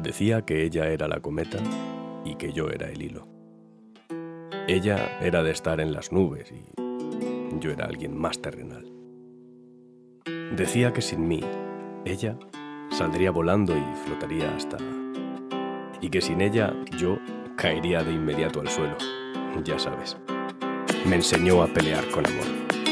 Decía que ella era la cometa y que yo era el hilo. Ella era de estar en las nubes y yo era alguien más terrenal. Decía que sin mí, ella saldría volando y flotaría hasta... Y que sin ella, yo caería de inmediato al suelo, ya sabes. Me enseñó a pelear con amor.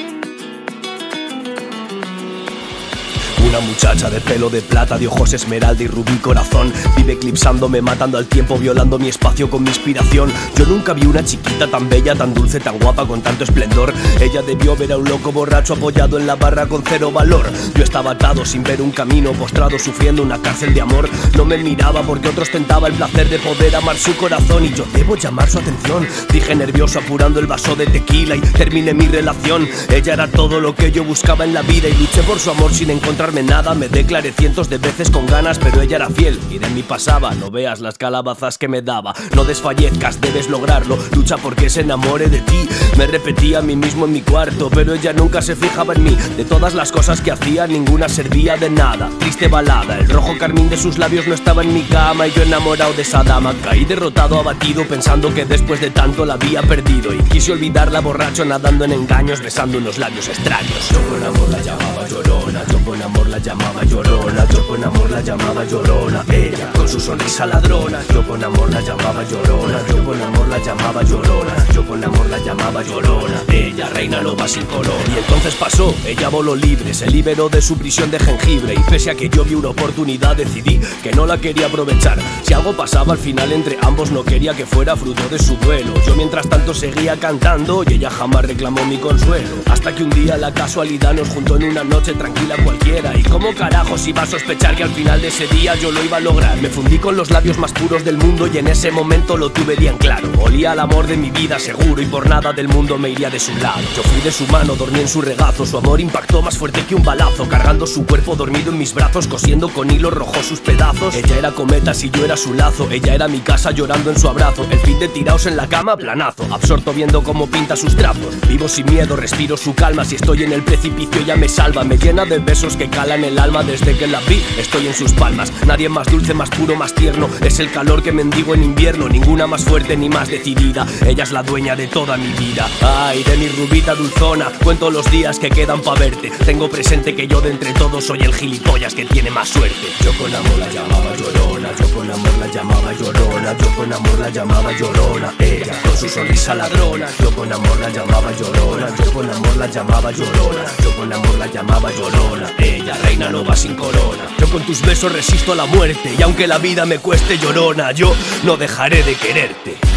Una muchacha de pelo de plata, de ojos esmeralda y rubí corazón. Vive eclipsándome, matando al tiempo, violando mi espacio con mi inspiración. Yo nunca vi una chiquita tan bella, tan dulce, tan guapa, con tanto esplendor. Ella debió ver a un loco borracho apoyado en la barra con cero valor. Yo estaba atado sin ver un camino, postrado sufriendo una cárcel de amor. No me miraba porque otro ostentaba el placer de poder amar su corazón. Y yo debo llamar su atención, dije nervioso apurando el vaso de tequila. Y terminé mi relación. Ella era todo lo que yo buscaba en la vida y luché por su amor sin encontrarme nada. Me declaré cientos de veces con ganas, pero ella era fiel y de mí pasaba. No veas las calabazas que me daba. No desfallezcas, debes lograrlo. Lucha porque se enamore de ti. Me repetía a mí mismo en mi cuarto, pero ella nunca se fijaba en mí. De todas las cosas que hacía, ninguna servía de nada. Triste balada, el rojo carmín de sus labios no estaba en mi cama. Y yo enamorado de esa dama, caí derrotado, abatido, pensando que después de tanto la había perdido. Y quise olvidarla borracho, nadando en engaños, besando unos labios extraños. Yo con amor la llamaba llorona, yo con amor la llamaba llorona, yo con amor la llamaba llorona. Ella con su sonrisa ladrona, yo con amor la llamaba llorona, yo con amor la llamaba llorona, yo con amor la llamaba llorona. Ella reina loba sin corona. Y entonces pasó, ella voló libre, se liberó de su prisión de jengibre. Y pese a que yo vi una oportunidad, decidí que no la quería aprovechar. Si algo pasaba al final entre ambos, no quería que fuera fruto de su duelo. Yo mientras tanto seguía cantando y ella jamás reclamó mi consuelo. Hasta que un día la casualidad nos juntó en una noche tranquila cualquiera. Y cómo carajos iba a sospechar que al final de ese día yo lo iba a lograr. Me fundí con los labios más puros del mundo y en ese momento lo tuve bien claro. Olía al amor de mi vida seguro y por nada del mundo me iría de su lado. Yo fui de su mano, dormí en su regazo. Su amor impactó más fuerte que un balazo, cargando su cuerpo dormido en mis brazos, cosiendo con hilo rojo sus pedazos. Ella era cometa si yo era su lazo, ella era mi casa llorando en su abrazo. El fin de tiraos en la cama, planazo, absorto viendo cómo pinta sus trazos. Vivo sin miedo, respiro su calma, si estoy en el precipicio ella me salva. Me llena de besos que calan el alma, desde que la vi estoy en sus palmas. Nadie más dulce, más puro, más tierno, es el calor que mendigo en invierno. Ninguna más fuerte ni más decidida, ella es la dueña de toda mi vida. Ay, de mi rubita dulzona, cuento los días que quedan pa' verte. Tengo presente que yo de entre todos soy el gilipollas que tiene más suerte. Yo con amor la llamaba llorona, yo con amor la llamaba llorona, yo con amor la llamaba llorona. Ella con su sonrisa ladrona, yo con amor la llamaba llorona, yo con amor la llamaba llorona, yo con amor la llamaba llorona. Ella reina loba sin corona. Yo con tus besos resisto a la muerte y aunque la vida me cueste llorona, yo no dejaré de quererte.